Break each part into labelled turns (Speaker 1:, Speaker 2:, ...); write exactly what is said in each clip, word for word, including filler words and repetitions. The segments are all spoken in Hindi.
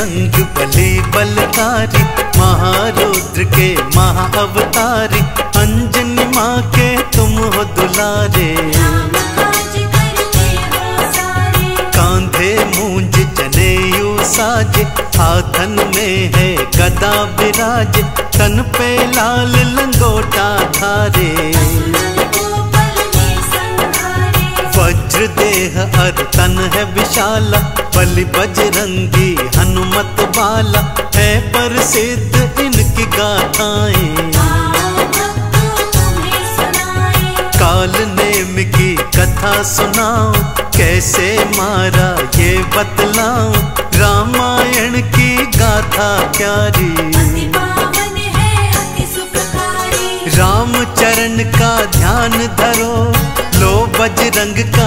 Speaker 1: संग बलि बलकारी, महारुद्र के महाअवतारी, अंजनी माँ के तुम हो दुलारे। कांधे मूंज जनेऊ साजे, हाथन में है गदा विराजे, तन पे लाल लंगोटा धारे। वज्र देह अर तन है विशाला, बलि बजरंगी हनुमत बाला, है प्रसिद्ध इनकी गाथाएं। काल नेम की कथा सुनाऊं, कैसे मारा ये बतलाऊं, रामायण की गाथा प्यारी। राम चरण का ध्यान धरो, लो बजरंग का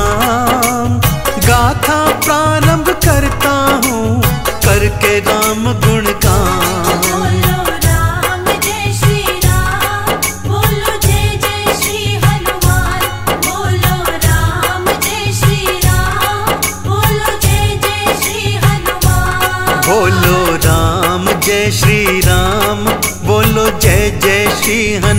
Speaker 1: नाम, गाथा प्रारंभ करता हूँ करके राम गुणगान।
Speaker 2: बोलो राम जय श्री राम, बोलो जय जय श्री हनुमान, बोलो राम जय श्री राम, बोलो जय जय श्री हनुमान।
Speaker 1: बोलो राम जय श्री राम, बोलो जय जय श्री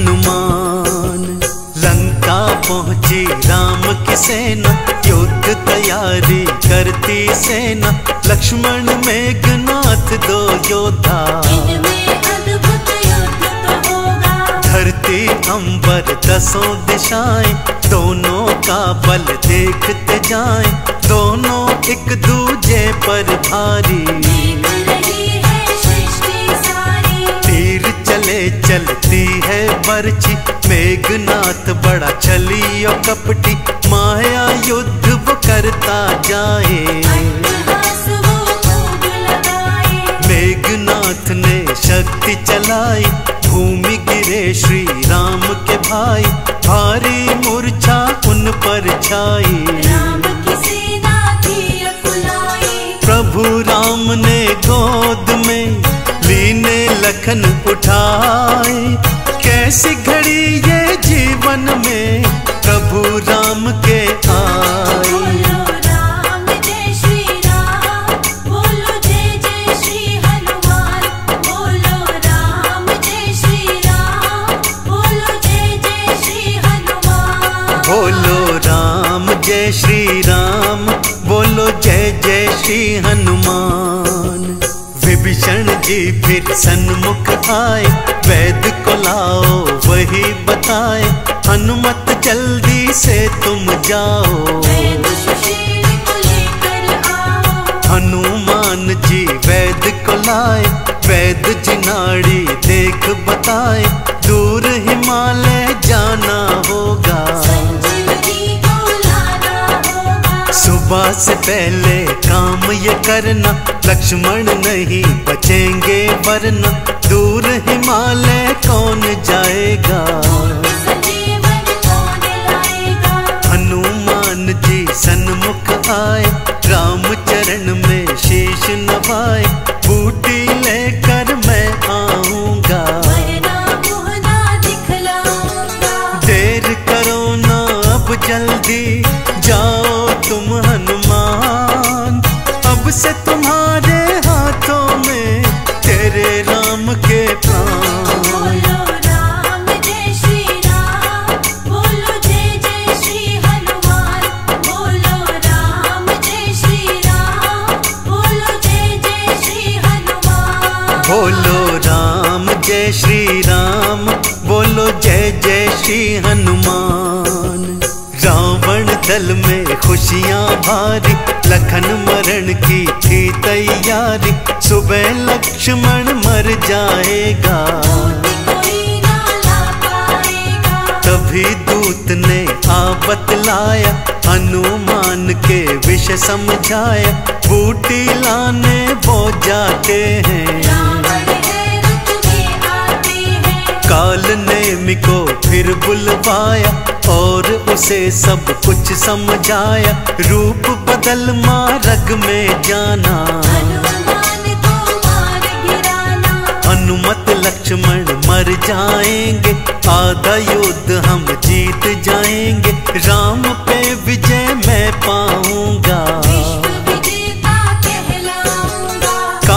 Speaker 1: हनुमान। लंका पहुंची राम की सेना, युद्ध तैयारी करती सेना, लक्ष्मण मेघनाथ दो योद्धा।
Speaker 2: इनमें अद्भुत युद्ध तो होगा,
Speaker 1: धरती अंबर दसों दिशाएं, दोनों का बल देखते जाएं, दोनों एक दूजे पर भारी।
Speaker 2: देख रही है सृष्टि सारी,
Speaker 1: तीर चले चलती है बरछी, मेघनाथ बड़ा छली और कपटी, माया युद्ध वो करता जाए।
Speaker 2: अट्टहास वो खूब लगाए,
Speaker 1: मेघनाथ ने शक्ति चलाई, भूमि गिरे श्री राम के भाई, भारी मूर्छा उन पर छाई।
Speaker 2: राम की सेना थी अकुलाई,
Speaker 1: प्रभु राम ने गोद में लीने लखन उठाए, कैसी घड़ी ये जीवन में प्रभु राम के आए।
Speaker 2: बोलो राम जय श्री राम, बोलो जय जय श्री हनुमान, बोलो राम जय श्री राम, बोलो जय जय श्री हनुमान।
Speaker 1: बोलो राम जय श्री राम, बोलो जय जय श्री हनुमान। विभीषण जी फिर सन्मुख आए, वैद को लाओ वही बताए, हनुमत जल्दी से तुम जाओ।
Speaker 2: वैद सुशील को लेकर आओ,
Speaker 1: हनुमान जी वैद को लाए, वैद जी नाड़ी देख बताए, दूर हिमालय जाना होगा।
Speaker 2: संजीवनी को लाना होगा,
Speaker 1: सुबह से पहले काम ये करना, लक्ष्मण नहीं बचेंगे वरना, दूर हिमालय कौन जाएगा।
Speaker 2: संजीवन कौन लाएगा,
Speaker 1: हनुमान जी सन्मुख आए, राम चरण में शीश नवाए, बूटी लेकर मैं आऊंगा।
Speaker 2: वरना मुँह ना दिखलाऊंगा,
Speaker 1: देर करो ना अब जल्दी, जाओ तुम हनुमान, अब से तुम्हारे हाथों में तेरे राम के प्राण।
Speaker 2: बोलो राम जय श्री राम, बोलो जय जय श्री हनुमान, बोलो राम जय श्री राम, बोलो जय जय श्री हनुमान।
Speaker 1: बोलो राम जय श्री राम, बोलो जय जय श्री हनुमान। रावण दल में खुशियां भारी, लखन मरण की थी तैयारी, सुबह लक्ष्मण मर जाएगा।
Speaker 2: कोई ना ला पाएगा,
Speaker 1: तभी दूत ने आ बतलाया, हनुमान के विषय समझाया, बूटी लाने वो जाते हैं।
Speaker 2: रावण है रुत में आते हैं,
Speaker 1: काल नेमि को फिर बुलवाया, और उसे सब कुछ समझाया, रूप बदल मार्ग में जाना।
Speaker 2: हनुमान को मार गिराना,
Speaker 1: हनुमत लक्ष्मण मर जाएंगे, आधा युद्ध हम जीत जाएंगे, राम पे विजय मैं पाऊंगा।
Speaker 2: विश्व विजेता कहलाऊंगा,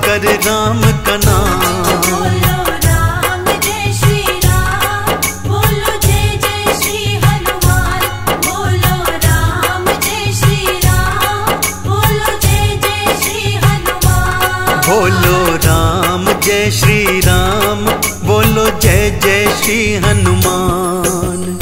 Speaker 1: कर राम का नाम।
Speaker 2: बोलो राम जय श्री राम, बोलो जय जय श्री हनुमान। बोलो राम जय श्री राम, बोलो जय जय श्री हनुमान।
Speaker 1: बोलो राम जय श्री राम, बोलो जय जय श्री हनुमान।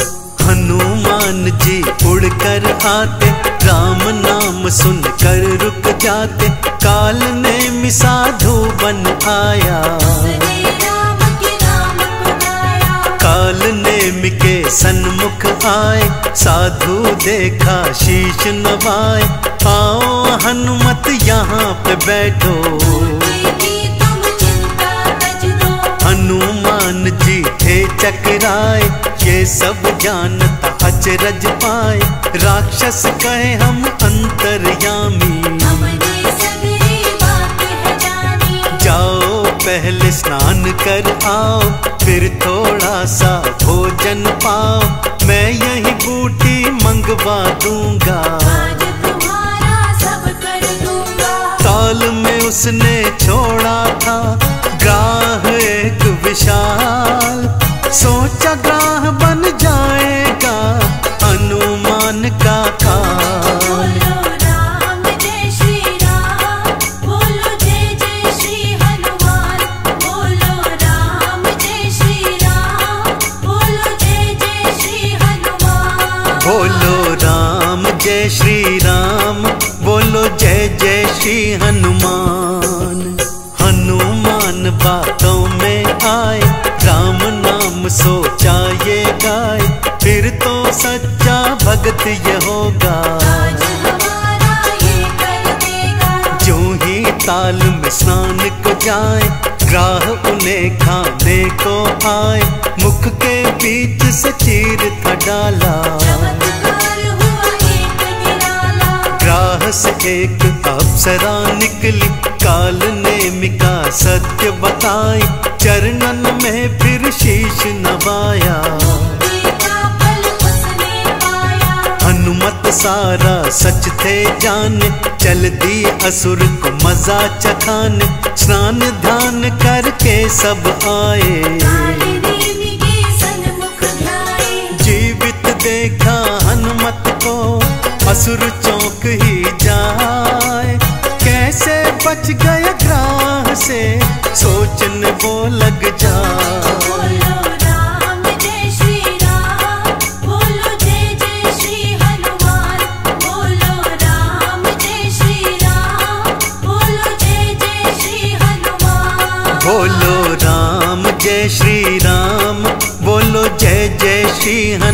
Speaker 1: हनुमान जी उड़कर आते, राम नाम सुनकर रुक जाते। काल ने साधु बन आया,
Speaker 2: उसने राम के नाम को गाया।
Speaker 1: काल ने के सन्मुख आए, साधु देखा शीश नवाए। आओ हनुमत यहाँ पे बैठो,
Speaker 2: उनकी तुम चिंता तज दो।
Speaker 1: हनुमान जी थे चकराए, ये सब जानता अचरज पाए। राक्षस कहे हम अंतर्यामी,
Speaker 2: हमने सगरी बात है जानी।
Speaker 1: जाओ पहले स्नान कर आओ, फिर थोड़ा सा भोजन पाओ। मैं यही बूटी मंगवा दूंगा,
Speaker 2: आज तुम्हारा सब कर दूंगा।
Speaker 1: ताल में उसने छोड़ा था ग्राह एक विशाल। सोचा ग्राह बन जाएगा हनुमान का काल।
Speaker 2: बोलो राम जय श्री राम, बोलो जय जय श्री हनुमान। बोलो राम जय श्री राम, बोलो जय जय श्री हनुमान।
Speaker 1: बोलो राम जय श्री राम, बोलो जय जय श्री हनुमान। हनुमान बातों में आए, राम नाम सोचा ये गाए। फिर तो सच्चा भगत ये होगा,
Speaker 2: आज हमारा ये कर देगा।
Speaker 1: जो ही ताल में स्नान को जाए, ग्राह उन्हें खाने को आए। मुख के बीच से चीर था डाला,
Speaker 2: चमत्कार हुआ एक निराला।
Speaker 1: ग्राह से एक अप्सरा निकली, काल ने मिका सत्य बताई। चरणन में फिर शीश नवाया,
Speaker 2: देखा फल उसने पाया।
Speaker 1: हनुमत सारा सच थे जाने। चल दी असुर को मजा चखाने, स्नान ध्यान करके सब आए।
Speaker 2: काली देवी के सन्मुख ध्याए।
Speaker 1: जीवित देखा हनुमत को, असुर चौंक ही जाए। कैसे बच गया ग्राह से, सोचने वो लग जाए।
Speaker 2: बोलो राम जय श्री राम, बोलो जय जय श्री हनुमान। बोलो राम जय श्री राम, बोलो जय जय श्री हनुमान।
Speaker 1: बोलो राम जय श्री राम, बोलो जय जय श्री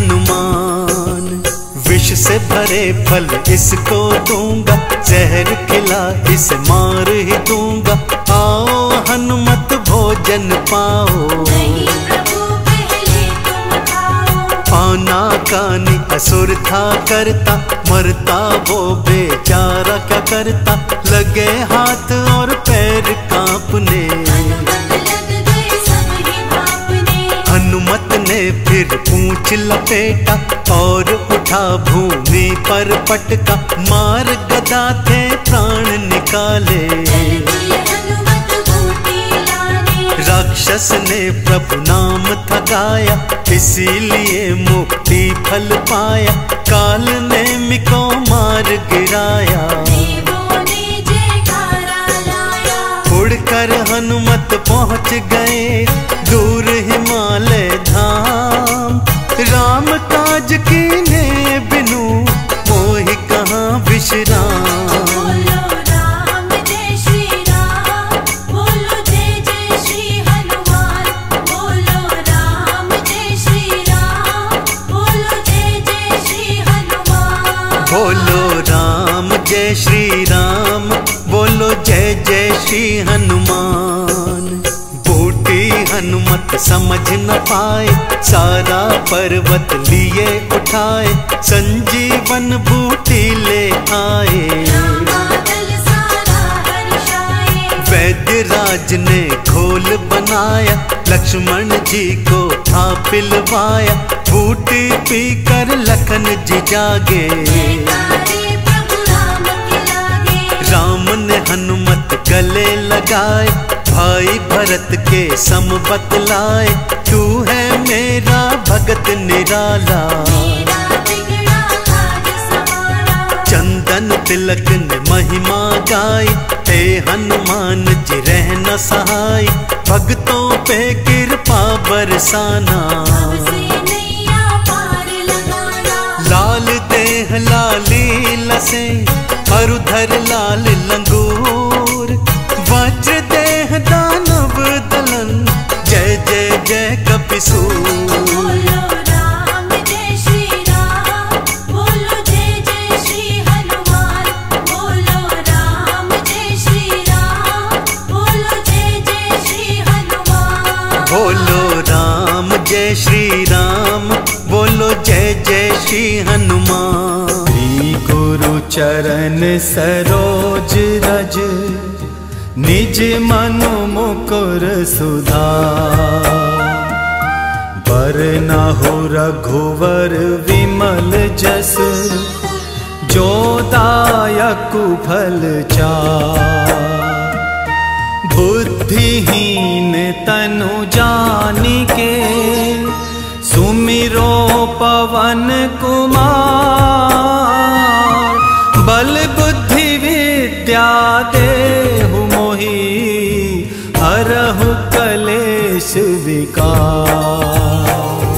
Speaker 1: हनुमान। विष से भरे फल इसको दूंगा, जहर खिला इसे मार ही दूंगा। आओ हनुमत भोजन पाओ,
Speaker 2: नहीं प्रभु पहले तुम खाओ।
Speaker 1: पाना कानी असुर था करता, मरता वो बेचारा क्या करता। लगे हाथ और पैर कांपने,
Speaker 2: हनुमत लग गए सब ही भापने।
Speaker 1: हनुमत ने फिर पूंछ लपेटा, और उठा भूमि पर पटका। मार गदा थे प्राण निकाले,
Speaker 2: जल्दी हनुमत बूटी लाने।
Speaker 1: राक्षस ने प्रभु नाम था गाया, इसीलिए मुक्ति फल पाया। काल ने मिको मार गिराया,
Speaker 2: देवों ने जयकारा लाया।
Speaker 1: उड़कर हनुमत पहुँच गए दूर हिमालय धाम। राम काज कीने बिनु मोहि कहाँ विश्राम।
Speaker 2: बोलो राम जय श्री राम, बोलो जय जय श्री हनुमान। बोलो राम जय श्री राम, बोलो जय जय श्री हनुमान।
Speaker 1: बोलो राम जय श्री राम, बोलो जय जय श्री हनुमान। बूटी हनुमत समझ न पाए, सारा पर्वत लिए उठाए। संजीवन बूटी ले आए,
Speaker 2: बादल सारा हर्षाए।
Speaker 1: वैद्य राज ने घोल बनाया, लक्ष्मण जी को था पिलवाया। बूटी पीकर लखन जी जागे,
Speaker 2: जयकारे प्रभु राम के लागे।
Speaker 1: राम ने हनुमत गले लगाए, भाई भरत के सम बतलाए, तू है मेरा भगत निराला।
Speaker 2: मेरा बिगड़ा काज सवारा,
Speaker 1: चंदन तिलक ने महिमा गाई, हे हनुमान जी रहना सहाय, भक्तों पे कृपा बरसाना।
Speaker 2: हमसे नैया पार लगाना,
Speaker 1: लाल देह लाली लसे, मरुधर लाल लंगूर, वज्र देह दानव दलन, जय जय जय कपिसूर।
Speaker 2: बोलो राम जय श्री राम, बोलो जय जय श्री हनुमान। बोलो राम जय श्री राम, बोलो जय जय श्री हनुमान।
Speaker 1: बोलो राम जय श्री राम, बोलो जय जय श्री हनुमान। श्री गुरु चरण सरोज रज, निज मनु मुकुर सुधार। बरनहु रघुवर विमल जस, जो दायक फल चार। बुद्धिहीन तनु जानिके, सुमिरो पवन कुमार। बल बुद्धि विद्या देहु मोहि, हरहु कलेश विकार।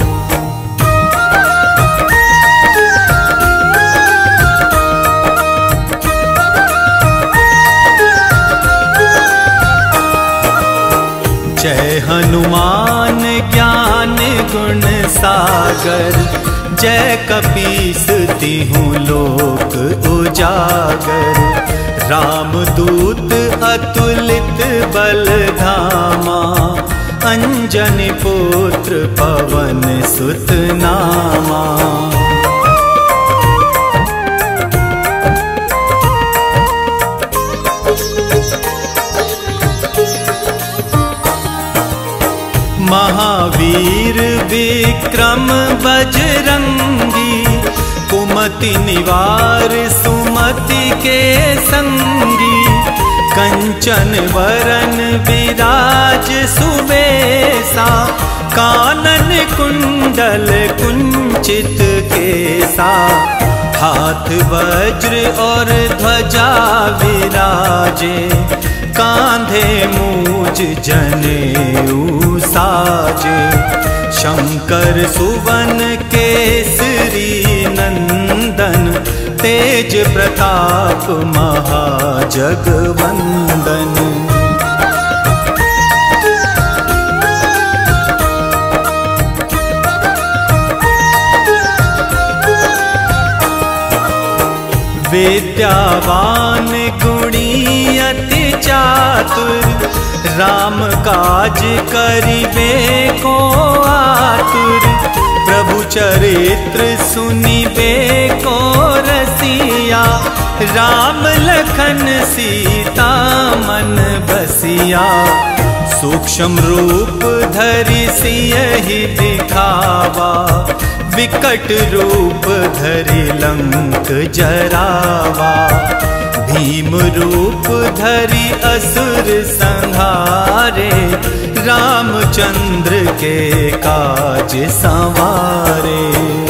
Speaker 1: जय हनुमान ज्ञान गुण सागर, जय कपीस तिहु लोक उजागर। रामदूत अतुलित बल धामा, अंजनी पुत्र पवन सुत नामा। महावीर विक्रम बजरंगी, कुमति निवार सुमति के संगी। कंचन वरन विराज सुबेसा, कानन कुंडल कुंचित केसा। हाथ वज्र और ध्वजा विराजे, कांधे मूज जनेऊ साजे। शंकर सुवन केसरी नंदन, तेज प्रताप महाजगवंदन। विद्यावान गुणी अति चातुर, राम काज करिबे को आतुर। प्रभु चरित्र सुनिबे को रसिया, राम लखन सीता मन बसिया। सूक्ष्म रूप धरि सियहि दिखावा, विकट रूप धरि लंक जरावा। भीम रूप धरि असुर संहारे, रामचंद्र के काज संवारे।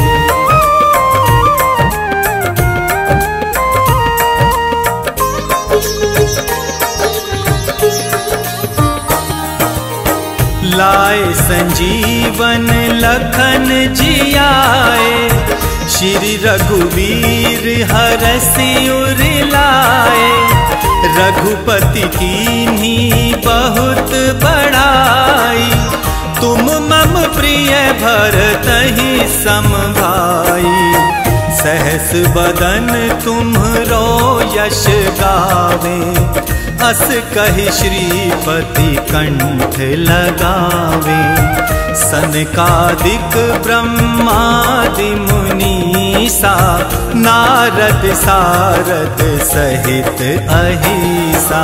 Speaker 1: लाए संजीवन लखन जियाए, श्री रघुवीर हरषि उर लाए। रघुपति कीन्ही बहुत बड़ाई, तुम मम प्रिय भरतहि सम भाई। सहस बदन तुम्हरो यश गावे, अस कहि श्रीपति कंठ लगावे। सनकादिक ब्रह्मादि मुनीसा, नारद सारद सहित अहिसा।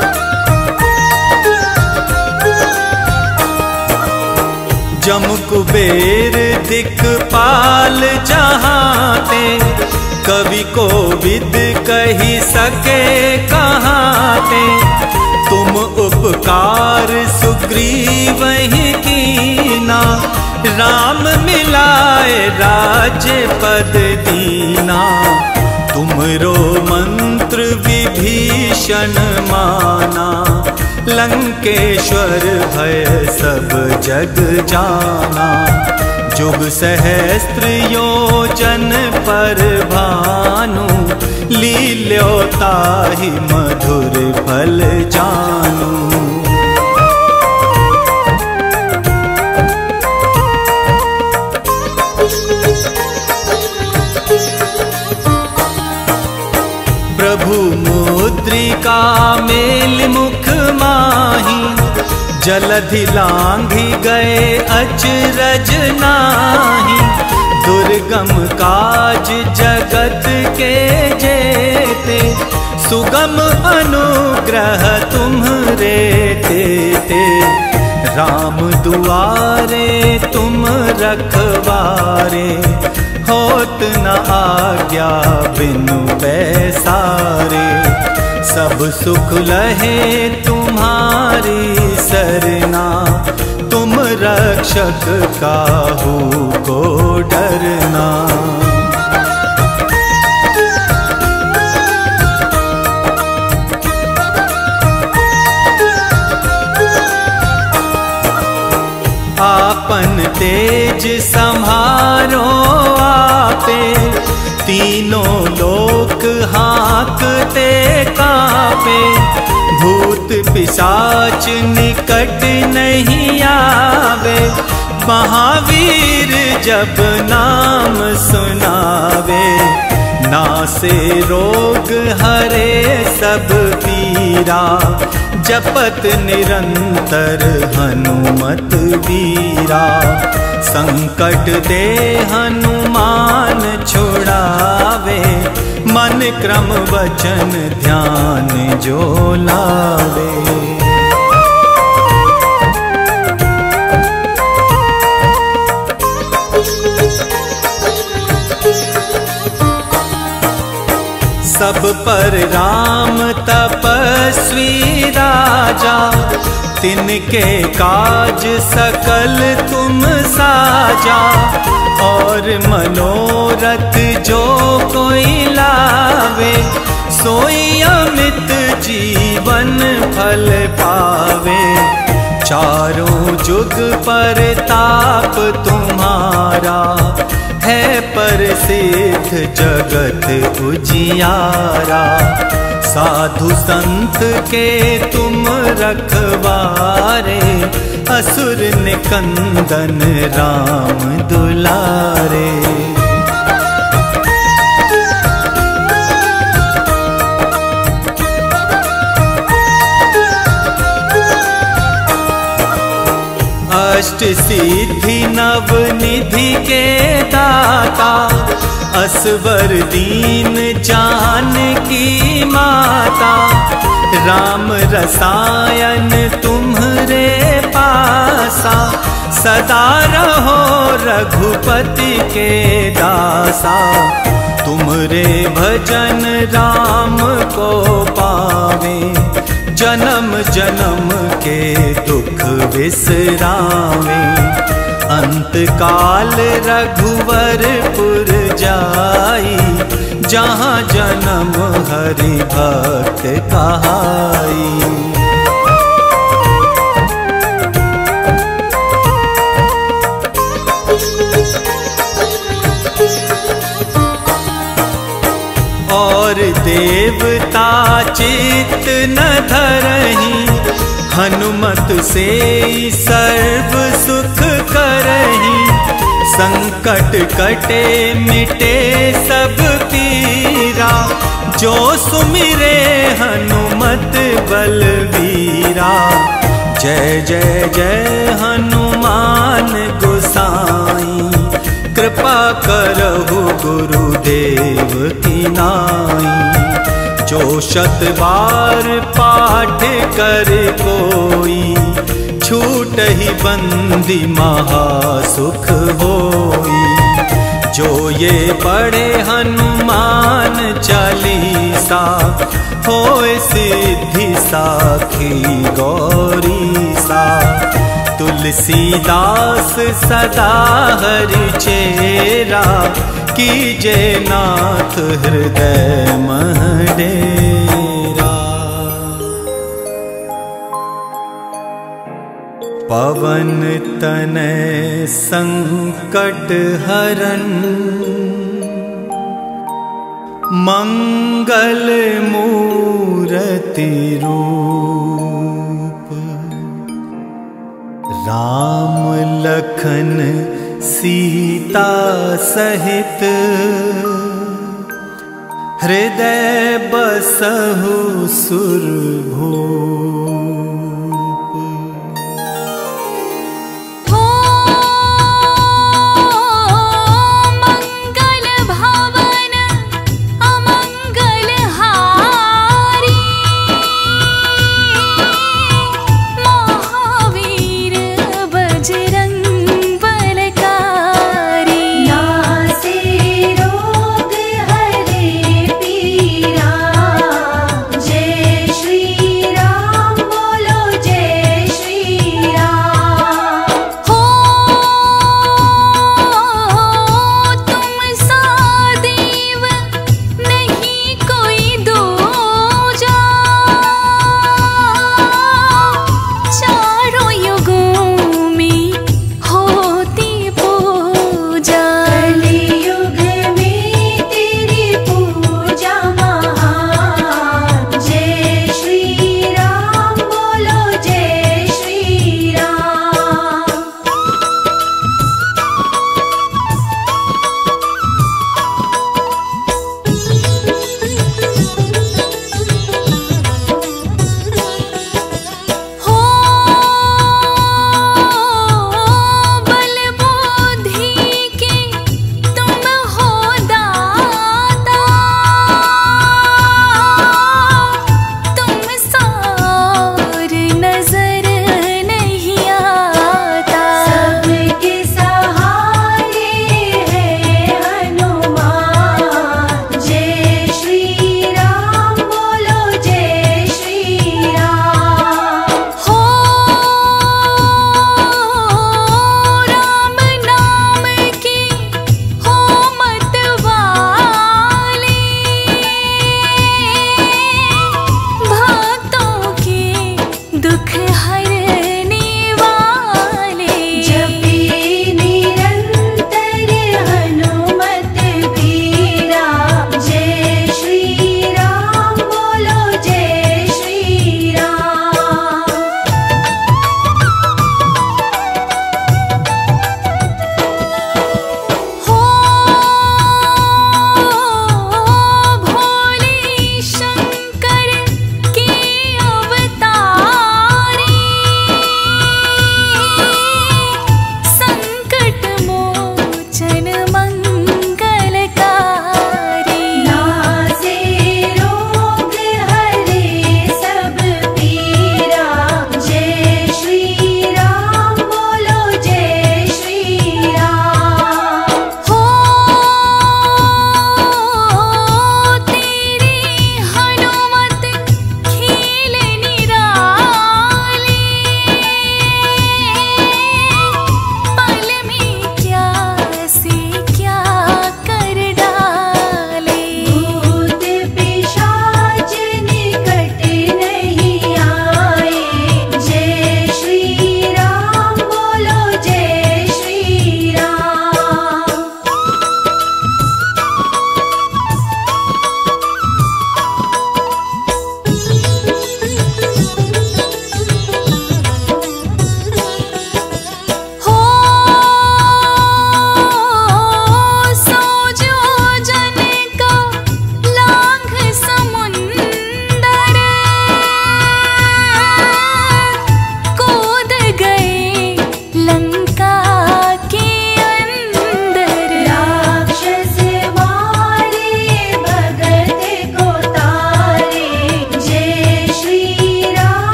Speaker 1: जम कुबेर दिक्पाल जहाँते, कवि को विद कही सके कहाँते। तुम उपकार सुग्रीव ही कीना, राम मिलाए राज्य पद दीना। तुमरो मंत्र विभीषण माना, लंकेश्वर भय सब जग जाना। जुग सहस्त्र योजन पर भानु, लील्योता ही मधुर फल जानू। प्रभु मुद्रिका मेल मुख माही, जलधि लांघि गए अचरज नाही। दुर्गम काज जगत के जेते, सुगम अनुग्रह तुम्हरे तेते। राम दुआरे तुम रखवारे, होत न आज्ञा बिनु पैसारे। सब सुख लहे तुम्हारी सरना, तुम रक्षक काहू को डरना। आपन तेज सम्हारो आपे, तीनों लोक हाँकते कापे। भूत पिशाच निकट नहीं आवे, महावीर जब नाम सुनावे। नासे रोग हरे सब पीरा, जपत निरंतर हनुमत वीरा। संकट दे हनुमान छुड़ावे, मन क्रम वचन ध्यान जो लावे। सब पर राम तपस्वी राजा, तिनके काज सकल तुम साजा। और मनोरथ जो कोई लावे, सोई अमित जीवन फल पावे। चारों जुग पर ताप तुम्हारा, है प्रसिद्ध जगत उजियारा। साधु संत के तुम रखवारे, असुर निकंदन राम दुलारे। अष्ट सिद्धि नव निधि के दाता, असवर दीन जानकी माता। राम रसायन तुम्हरे पासा, सदा रहो रघुपति के दासा। तुमरे भजन राम को पावे, जन्म जन्म के दुख बिसरावे। अंत काल रघुवरपुर जाई, जहाँ जन्म हरि भक्त कहाई। और देवता चित्त न धरहीं, हनुमत से सर्व सुख करहीं। संकट कटे मिटे सब पीरा, जो सुमिरे हनुमत बलवीरा। जय जय जय हनुमान गोसाई, कृपा करहु गुरुदेव की नाई। जो शत बार पाठ कर कोई, छूट ही बंदी महासुख होई। जो ये पढ़े हनुमान चालीसा, होए सिद्धि साखी गौरी सा। तुलसीदास सदा हरि चेरा, कीजे नाथ हृदय मह डेरा। पवन तनय संकट हरन, मंगल मूरति रूप। राम लखन सीता सहित, हृदय बसहु सुरभूप।
Speaker 2: हो मंगल भवन अमंगल हारी, महावीर बजरंग बलकारी। नासे रोग हरे पीरा, जय श्री राम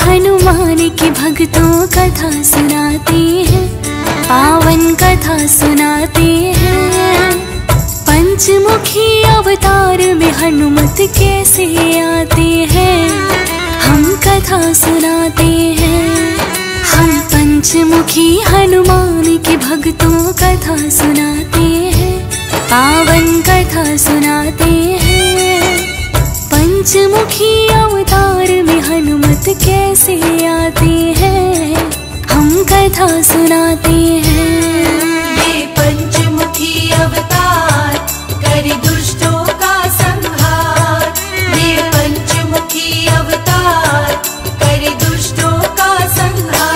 Speaker 3: हनुमान की भक्तों कथा सुनाते हैं, पावन कथा सुनाते हैं। पंचमुखी अवतार में हनुमत कैसे आते हैं, हम कथा सुनाते हैं। हम पंचमुखी हनुमान की भक्तों कथा सुनाते हैं, पावन कथा सुनाते हैं। पंचमुखी अवतार में हनुमत कैसे आते हैं, हम कथा सुनाते हैं।
Speaker 2: ये पंचमुखी अवतार करे दुष्टों का संहार, ये पंचमुखी अवतार करे दुष्टों का संहार।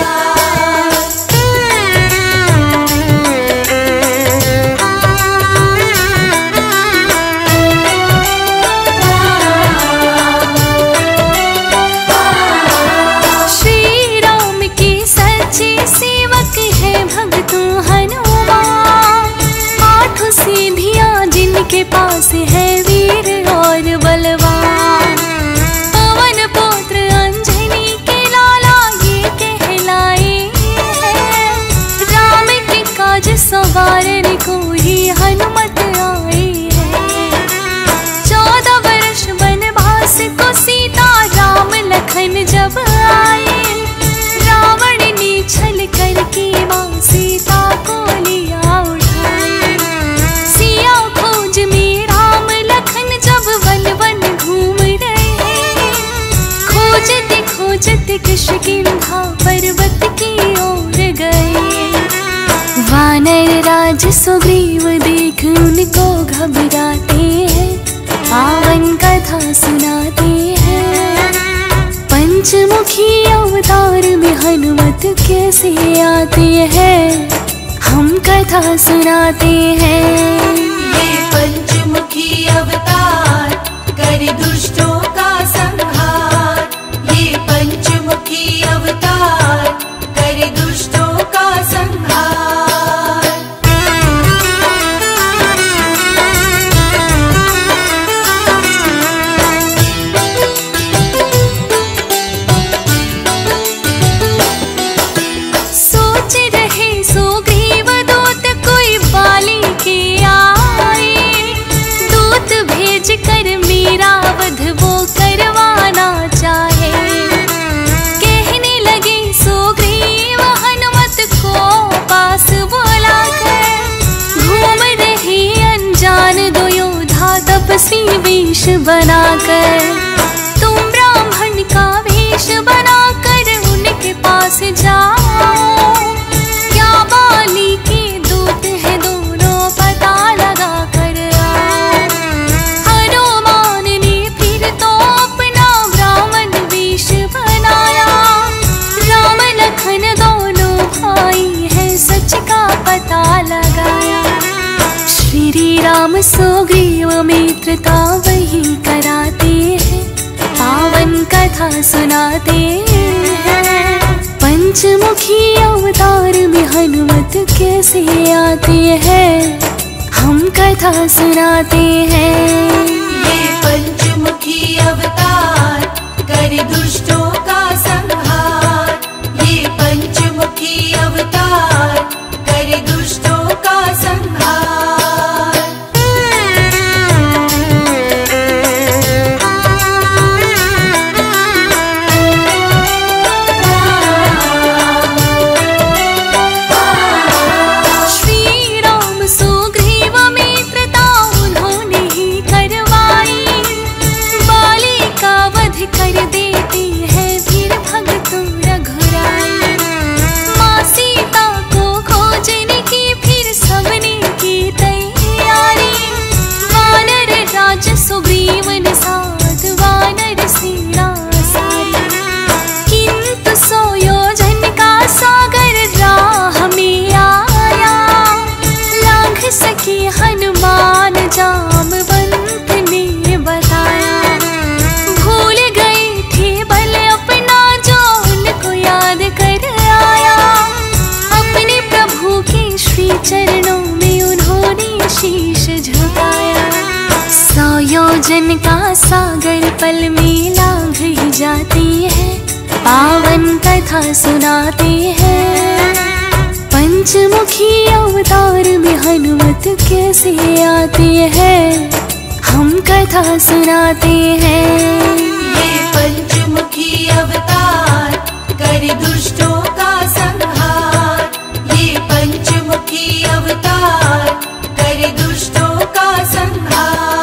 Speaker 3: के पास है वीर और बलवान, पवन पुत्र अंजनी के लाला ये कहलाए हैं। राम के काज सवारने को ही हनुमत आए हैं। चौदह वर्ष वनवास को सीता राम लखन जब आए, रावण ने छल करके मां सीता को लिया उठाए। सिया खोज में राम लखन जब वन वन घूम रहे, खोजते खोजते किष्किंधा पर्वत की ओर गए। वानर राज सुग्रीव देख उनको घबराते हैं, पावन कथा सुनाते हैं। पंचमुखी अवतार में हनुमत कैसे आते हैं, हम कथा सुनाते हैं।
Speaker 2: ये पंचमुखी अवतार करे दुष्टों का संहार, ये पंचमुखी अवतार करे दुष्टों का संहार।
Speaker 3: सोच रहे सुग्रीव दूत कोई बाली के आए, दूत भेज कर मेरा वध वो करवाना चाहे। कहने लगे सुग्रीव हनुमत को पास बुलाकर, घूम रहे अनजान दो योद्धा तपस्वी वेश बनाकर। तुम ब्राह्मण का वेश बनाकर उनके पास जाओ, क्या बाली के दूत है दोनों पता लगा कर आओ। हनुमान ने फिर तो अपना ब्राह्मण वेश बनाया, राम लखन दोनों भाई है सच का पता लगाया। श्री राम सुग्रीव मित्रता वही कराते हैं, पावन कथा सुनाते हैं। पंचमुखी अवतार में हनुमत कैसे आते हैं, हम कथा सुनाते हैं।
Speaker 2: ये पंचमुखी अवतार करे दुष्टों का संहार, ये पंचमुखी अवतार करे दुष्टों का संहार।
Speaker 3: श्री राम सुग्रीव मित्रता उन्होंने ही करवाई, बाली का वध कर देती पावन कथा सुनाते हैं। पंचमुखी अवतार में हनुमत कैसे आते हैं, हम कथा सुनाते हैं।
Speaker 2: ये पंचमुखी अवतार करे दुष्टों का संहार। ये पंचमुखी अवतार करे दुष्टों का संहार।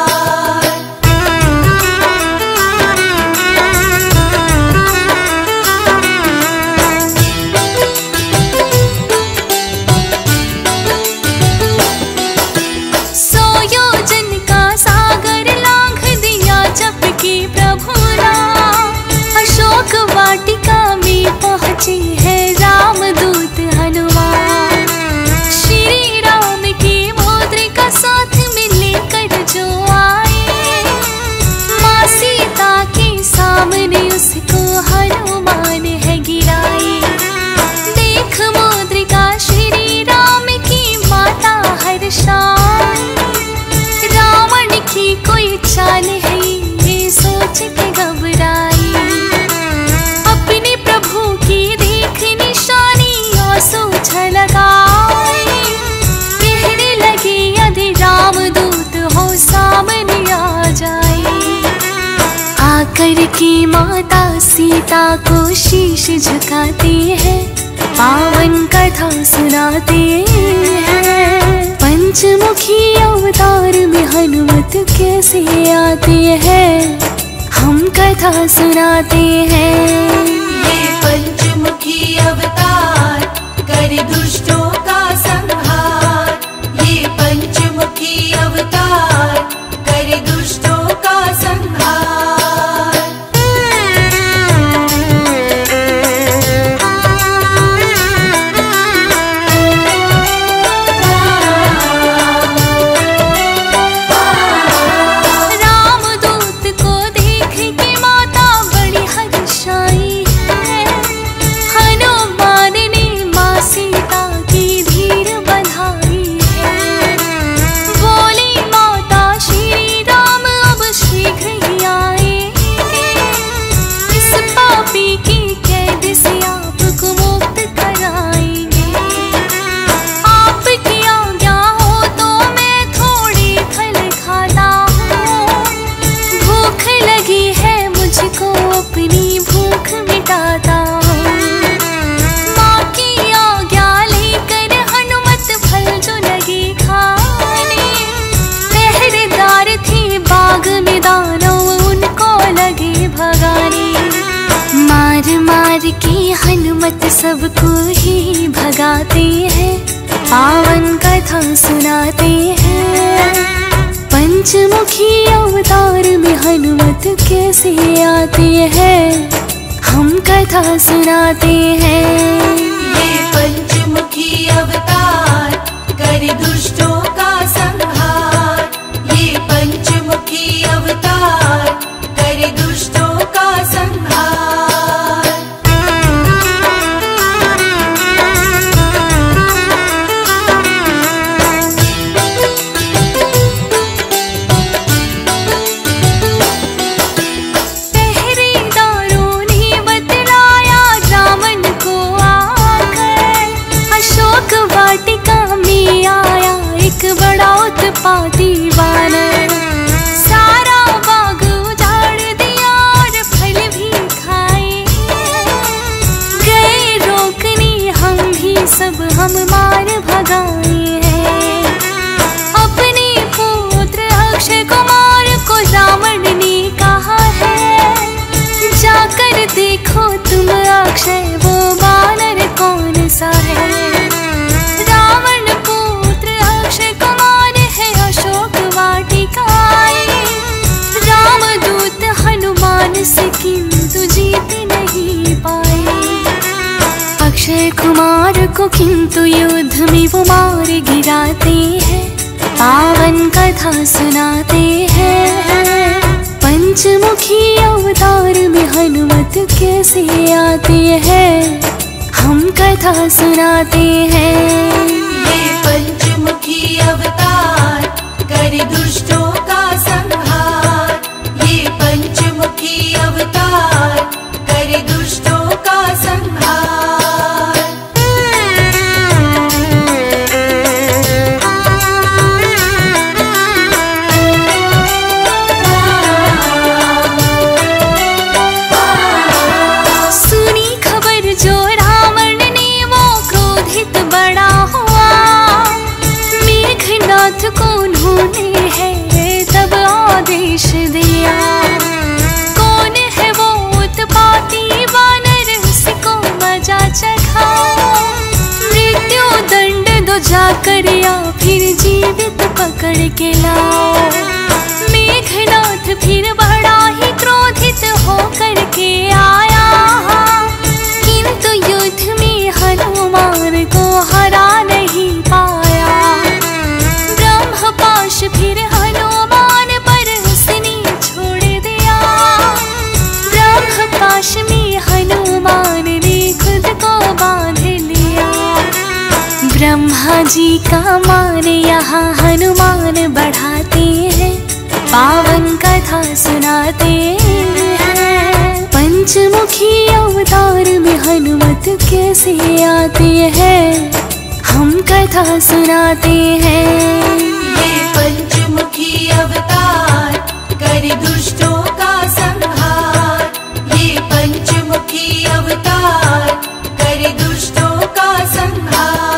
Speaker 3: सौ योजन का सागर लांघ दिया जबकि प्रभु राम, अशोक वाटिका में पहुँचे हैं रामदूत हनुमान। श्री राम की मुद्रिका साथ में लेकर जो आए, माँ सीता के सामने उसको हनुमान है गिराए। देख मुद्रिका श्री राम की माता हर्षाई, रावण की कोई चाल है ये सोच के घबराई। अपने प्रभु की देख निशानी आंसू छलकाए, कहने लगे यदि रामदूत हो सामने आ जाए। आकर के माता सीता को शीश झुकाते हैं, पावन कथा सुनाते हैं। पंचमुखी अवतार में हनुमत कैसे आते हैं, हम कथा सुनाते हैं।
Speaker 2: ये पंचमुखी अवतार करे दुष्टों का संहार। ये पंचमुखी अवतार करे दुष्टों का संहार।
Speaker 3: रामदूत को देख के माता बड़ी हर्षाई है, हनुमान ने माँ सीता की धीर बंधाई है। बोली माता श्री राम अब शीघ्र ही आएंगे, इस पापी की कैद से आपको मुक्त कराएंगे। आपकी आज्ञा हो तो मैं थोड़ी फल खाता हूँ, भूख लगी है मुझको अपनी भूख मिटाता हूँ। माँ की आज्ञा लेकर हनुमत फल जो लगे खाने, पहरेदार थे बाग में दानव उनको लगे भगाने। मार मार के हनुमत सबको ही भगाते हैं, पावन कथा सुनाते हैं। पंचमुखी अवतार में हनुमत कैसे आते हैं, हम कथा सुनाते हैं।
Speaker 2: ये पंचमुखी अवतार करे दुष्टों का संहार। ये पंचमुखी अवतार करे दुष्टों का संहार।
Speaker 3: पहरेदारों ने बतलाया रावण को आकर, अशोक वाटिका में आया एक बड़ा उत्पाती वानर। सारा बाग उजाड़ दिया और फल भी खाए, गए रोकने हम भी सब हम मार भगाए हैं। अपने पुत्र अक्षय कुमार को रावण ने कहा है, जाकर देखो तुम अक्षय वो वानर कौन सा है। रावण पुत्र अक्षय कुमार है अशोक वाटिकाए, रामदूत हनुमान से किंतु जीत नहीं पाए। अक्षय कुमार को किंतु युद्ध में वो मार गिराते हैं, पावन कथा सुनाते हैं। पंचमुखी अवतार में हनुमत कैसे आते हैं, हम कथा सुनाते हैं।
Speaker 2: ये पंचमुखी अवतार करे दुष्टों का संहार। ये पंचमुखी अवतार करे दुष्टों
Speaker 3: जीवित पकड़ के लाओ। मेघनाथ फिर बड़ा ही क्रोधित होकर के आया, किंतु युद्ध में हनुमान को हरा नहीं पाया। ब्रह्मपाश फिर हनुमान पर उसने छोड़ दिया। ब्रह्मपाश में हनुमान ने खुद को बांध लिया। ब्रह्मा जी का मान यहाँ हनुमान बढ़ाते हैं, पावन कथा सुनाते हैं। पंचमुखी अवतार में हनुमत कैसे आते हैं, हम कथा सुनाते हैं।
Speaker 2: ये पंचमुखी अवतार करे दुष्टों का संहार। ये पंचमुखी अवतार करे दुष्टों का संहार।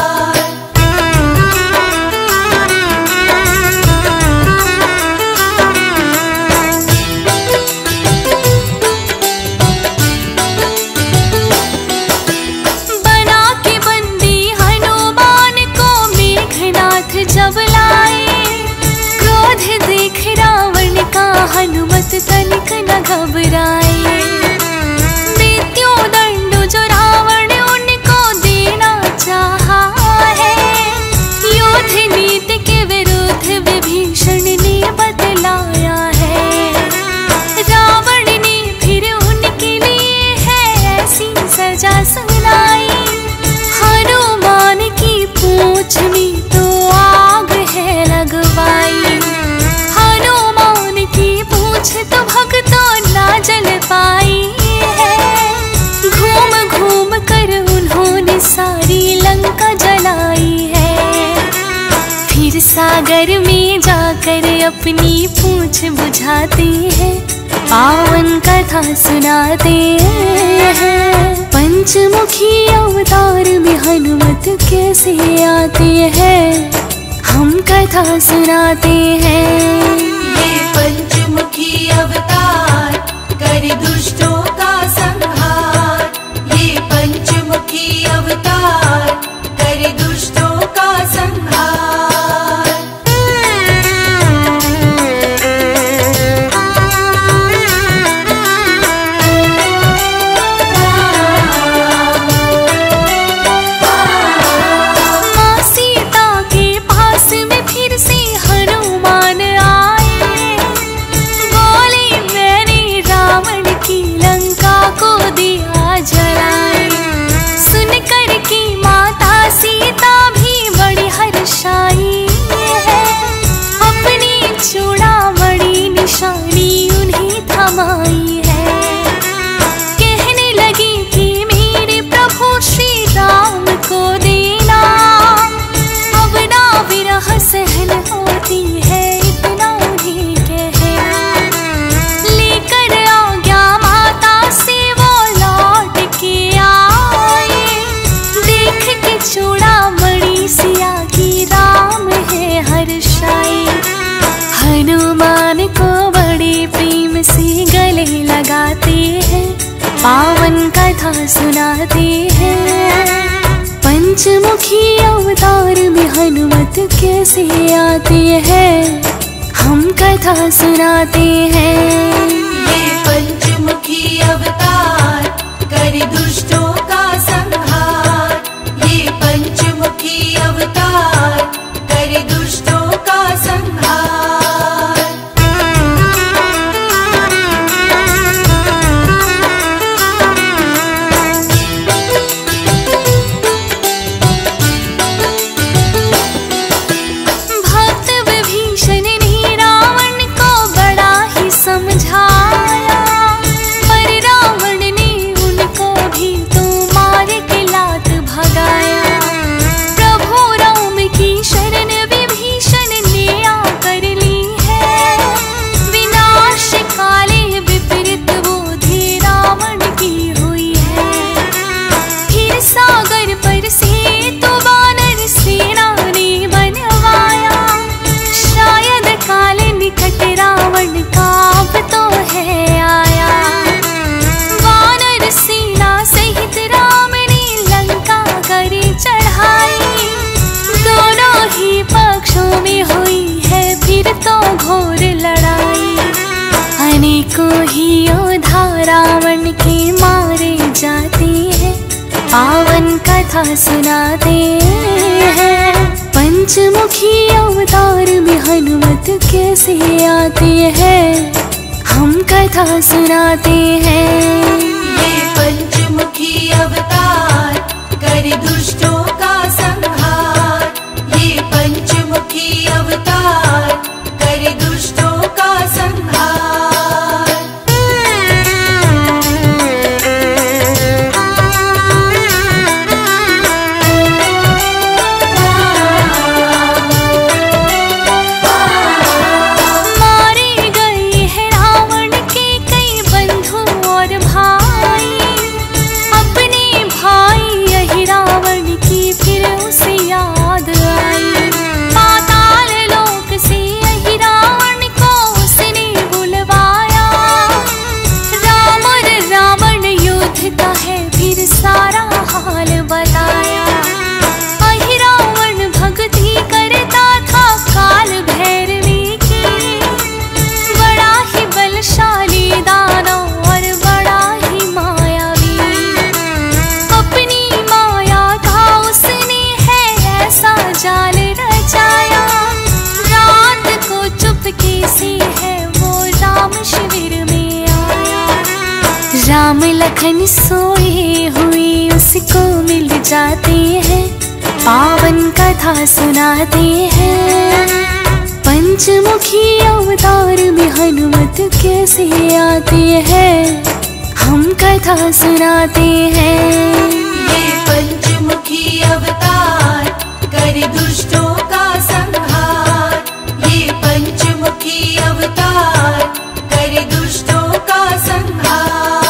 Speaker 3: जब लाए क्रोध देख रावण का हनुमत तनिक न घबराए। मृत्यु दंड जो रावण उनको देना चाहा है, युद्ध नीति के विरुद्ध विभीषण ने बतलाया है। रावण ने फिर उनके लिए है ऐसी सजा सुनाई। हनुमान की पूंछ में तो आग है लगवाई। हनुमान की पूंछ तो भक्तों ना जल पाई है। घूम घूम कर उन्होंने सारी लंका जलाई है। फिर सागर में जाकर अपनी पूंछ बुझाते हैं, पावन कथा सुनाते हैं। पंचमुखी अवतार में हनुमत कैसे आते हैं, हम कथा सुनाते हैं।
Speaker 2: ये पंचमुखी अवतार करे दुष्टों का संहार। ये पंचमुखी अवतार करे दुष्टों का संहार।
Speaker 3: पावन कथा सुनाते हैं। पंचमुखी अवतार में हनुमत कैसे आते हैं, हम कथा सुनाते हैं।
Speaker 2: ये पंचमुखी अवतार करे दुष्टों का संहार। ये पंचमुखी अवतार करे दुष्टों का संहार।
Speaker 3: समझाया पर रावण ने उनको पावन कथा सुनाते हैं। पंचमुखी अवतार में हनुमत कैसे आते हैं, हम कथा सुनाते हैं।
Speaker 2: ये पंचमुखी अवतार करे दुष्टों का संहार। ये पंचमुखी अवतार करे दुष्टों का संहार।
Speaker 3: राम लखन सोए हुए उसको मिल जाते हैं, पावन कथा सुनाते हैं। पंचमुखी अवतार में हनुमत कैसे आते हैं, हम कथा सुनाते हैं।
Speaker 2: ये पंचमुखी अवतार करे दुष्टों का संहार। ये पंचमुखी अवतार करे दुष्टों का संहार।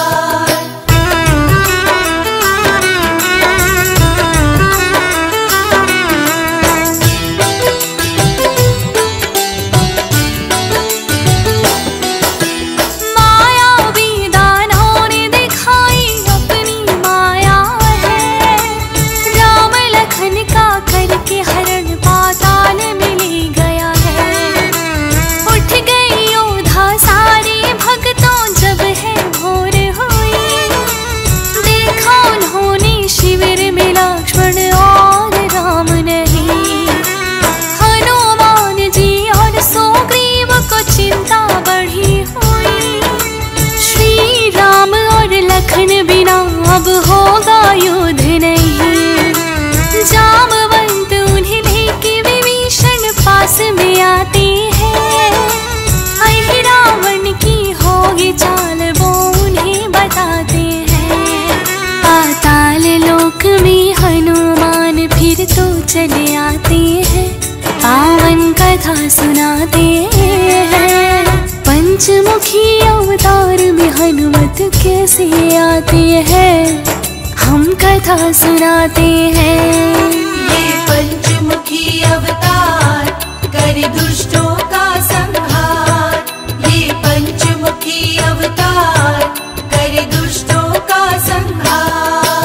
Speaker 3: बिना अब होगा युद्ध नहीं, जामवंत उन्हें लेके विभीषण पास में आते हैं। अहि रावण की होगी चाल वो उन्हें बताते हैं। पाताल लोक में हनुमान फिर तो चले आते हैं, पावन कथा सुनाते हैं। पंचमुखी अवतार में हनुमत कैसे आते हैं, हम कथा सुनाते हैं।
Speaker 2: ये पंचमुखी अवतार करे दुष्टों का संहार। ये पंचमुखी अवतार करे दुष्टों का संहार।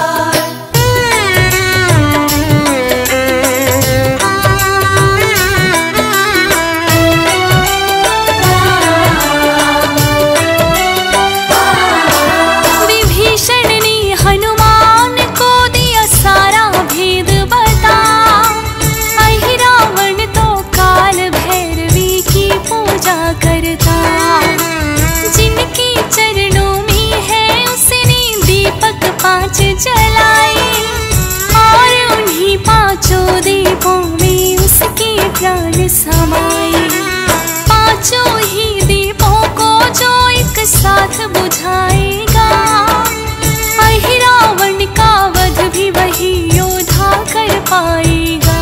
Speaker 2: पांच जलाए और उन्हीं पांचों दीपों में उसके प्राण समाए। पांचों ही दीपों को जो एक साथ बुझाएगा, अहि रावण का वध भी वही योद्धा कर पाएगा।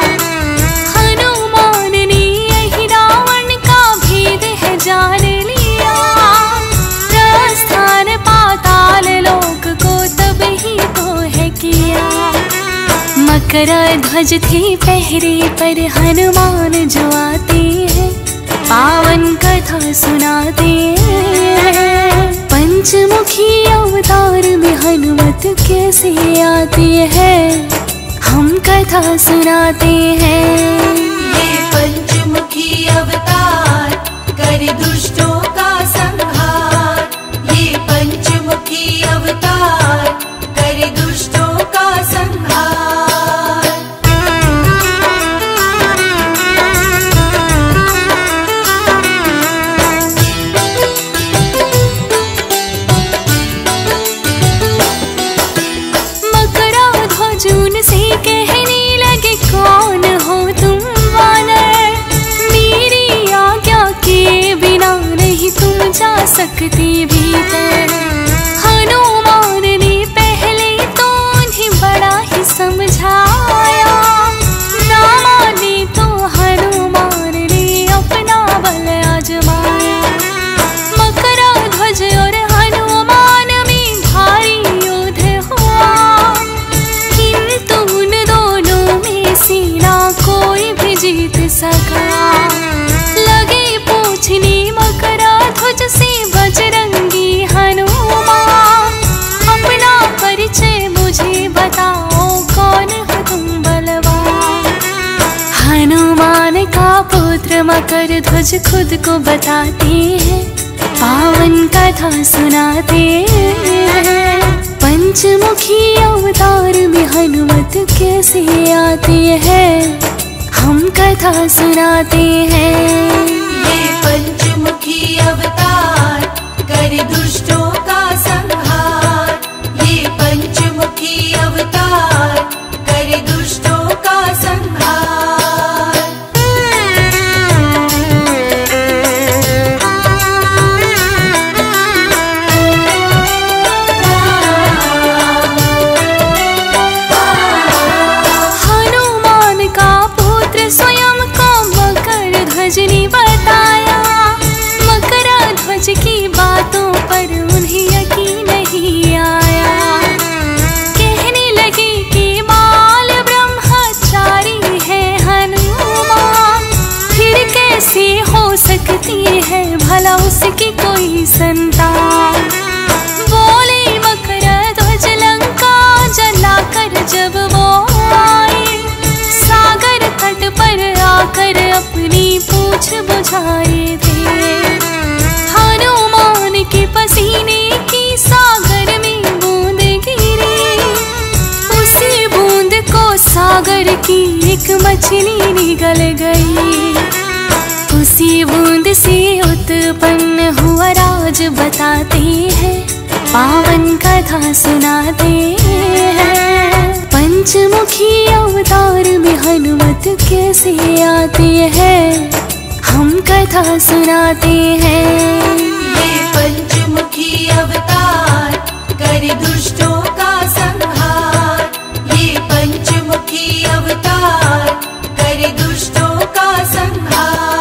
Speaker 2: हनुमान ने अहि रावण का भेद है जान लिया, प्रस्थान पाताल लोक को तब ही तो है किया। मकर ध्वज थे पहरे पर हनुमान जो आते हैं, पावन कथा सुनाते हैं। पंचमुखी अवतार में हनुमत कैसे आते हैं, हम कथा सुनाते हैं। ये पंचमुखी अवतार करे दुष्टों का संहार। ये पंचमुखी अवतार करे दुष्टों का
Speaker 3: सकती भीतर। हनुमान ने पहले तो उन्हें बड़ा ही समझाया, ना माने तो हनुमान ने अपना बल आजमाया। मकरा ध्वज और हनुमान में भारी युद्ध हुआ, किंतु उन दोनों में से ना कोई भी जीत सका। लगे पूछने मकरा ध्वज से बजरंगी हनुमान, अपना परिचय मुझे बताओ, कौन हो तुम बलवान। हनुमान का पुत्र मकर ध्वज खुद को बताते हैं, पावन कथा सुनाते हैं। पंचमुखी अवतार में हनुमत कैसे आते हैं, हम कथा सुनाते हैं।
Speaker 2: ये पंचमुखी अवतार करे दुष्टों का संहार। ये पंचमुखी अवतार करे दुष्टों का संहार।
Speaker 3: हनुमान का पुत्र स्वयं को मकर ध्वज ने बताया। मकरा ध्वज की बातों पर उन्हें यकीन नहीं आया। कहने लगे कि बाल ब्रह्मचारी है हनुमान, फिर कैसे हो सकती है भला उसकी कोई संतान। बोले मकर ध्वज लंका जलाकर जब वो आए, सागर तट पर आकर अपनी पूछ बुझाए थे। हनुमान के पसीने की सागर में बूंद गिरी, उसी बूंद को सागर की एक मछली निगल गई। उसी बूंद से उत्पन्न हुआ राज बताते हैं, पावन कथा सुनाते हैं। पंचमुखी अवतार में हनुमत कैसे आते हैं, हम कथा सुनाते हैं।
Speaker 2: ये पंचमुखी अवतार करे दुष्टों का संहार। ये पंचमुखी अवतार करे दुष्टों का संहार।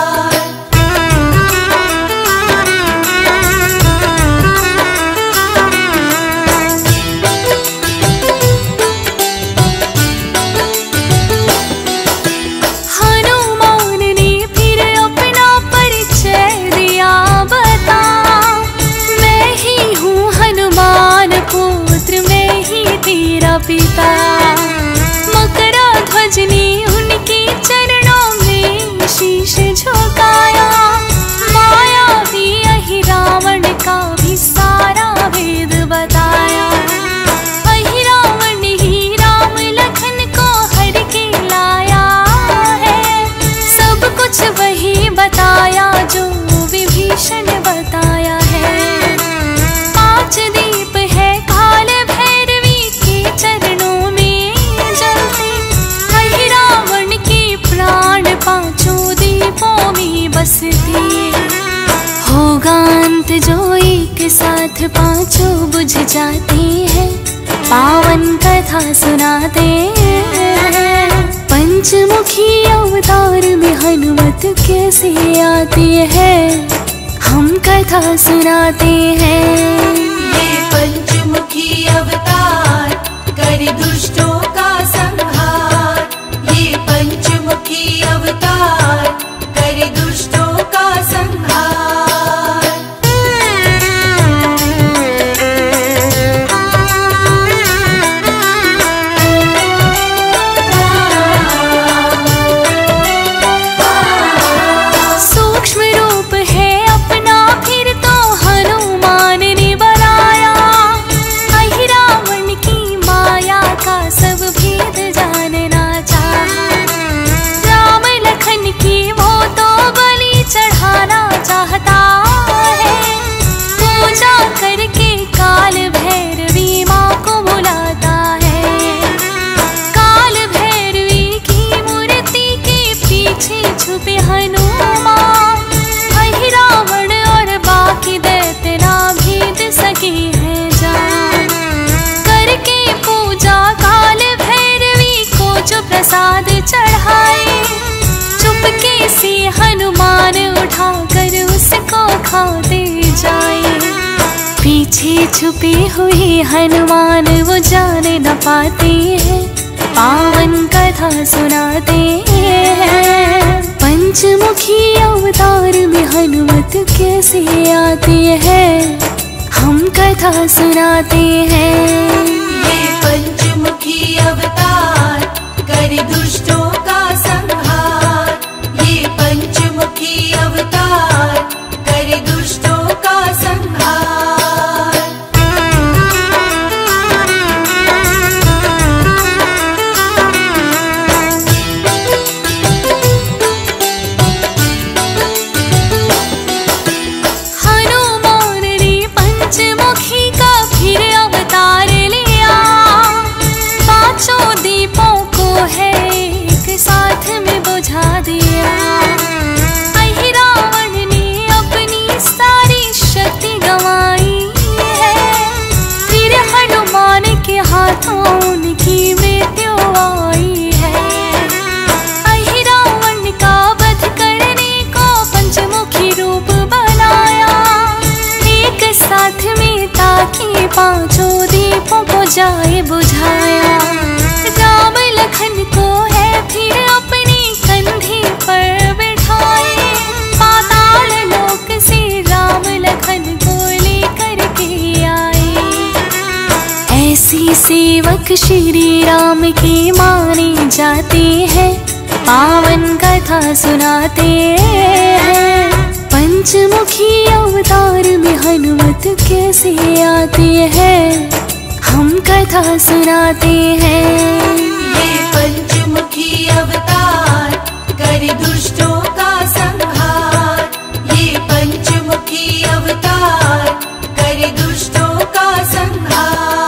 Speaker 3: हनुमान ने फिर अपना परिचय दिया बता, मैं ही हूँ हनुमान पुत्र, मैं ही तेरा पिता। मकरा ध्वज ने उनके चरणों में शीश झुकाया, माया भी यही रावण का भी सारा भेद बताया। वही रावण ही राम लखन को हर के लाया है, सब कुछ वही बताया जो विभीषण बताया है। पांच दीप है काल भैरवी के चरणों में जलते, वही रावण के प्राण पांचों दीपों में बसते। होगा अंत जो एक साथ पांचों बुझ जाते हैं, पावन कथा सुनाते हैं। पंचमुखी अवतार में हनुमत कैसे आती है, हम कथा सुनाते हैं।
Speaker 2: ये पंचमुखी अवतार करे दुष्टों का संहार। ये पंचमुखी अवतार करे दुष्टों का संहार।
Speaker 3: सूक्ष्म रूप है अपना फिर तो हनुमान ने बनाया, अहि राम छुपी हुई हनुमान वो जान न पाते हैं, पावन कथा सुनाते हैं। पंचमुखी अवतार में हनुमत कैसे आते हैं, हम कथा सुनाते हैं।
Speaker 2: ये पंचमुखी अवतार करे दुष्टों का संहार, ये पंचमुखी अवतार करे दुष्टों का संहार।
Speaker 3: हनुमान ने पंचमुखी का फिर अवतार लिया, पांचों दीपों को है एक साथ में बुझा दिया। अहि रावण ने अपनी सारी शक्ति गंवाई है, फिर हनुमान के हाथों उनकी मृत्यु आई है। अहि रावण का वध करने को पंचमुखी रूप बनाया, एक साथ में ताकि पांचों दीपों को जाए बुझाया। राम लखन को है फिर अपनी कंधे पर बिठाए, पाताल लोक से राम लखन को लेकर के आए। ऐसी सेवक श्री राम की माने जाते हैं, पावन कथा सुनाते हैं। पंचमुखी अवतार में हनुमत कैसे आते हैं, हम कथा सुनाते हैं।
Speaker 2: ये पंचमुखी अवतार करे दुष्टों का संहार, ये पंचमुखी अवतार करे दुष्टों का संहार।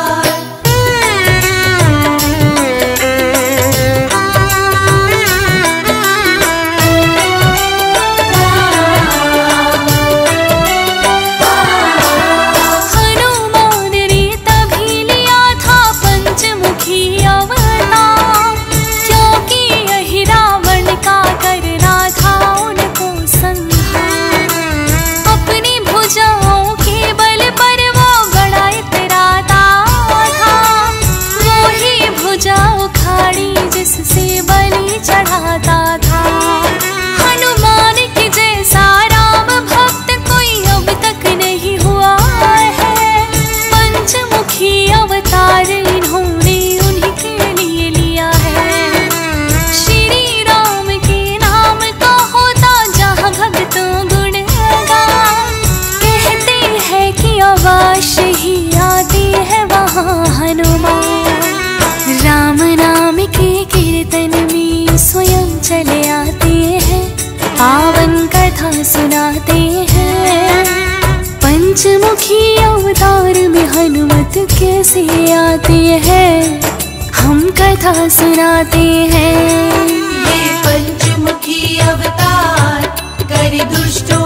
Speaker 3: हनुमान ने तभी लिया था पंचमुखी अवतार, क्योंकि यही रावण का करना था उनको संहार। अपनी भुजाओं के बल पर वो बड़ा इतराता था, वो ही भुजा उखाड़ी जिससे बलि चढ़ाता था। हनुमान के जैसा राम भक्त कोई अब तक नहीं हुआ है, पंचमुखी अवतार इन्होंने उन्हीं के लिए लिया है। श्री राम के नाम का होता जहाँ भक्तों गुणगान, कहते हैं कि अवश्य ही आती है वहाँ हनुमान। राम नाम के कीर्तन में स्वयं चले आते हैं, पावन कथा सुनाते हैं। पंचमुखी अवतार में हनुमत कैसे आते हैं, हम कथा सुनाते हैं।
Speaker 2: ये पंचमुखी अवतार करे दुष्टों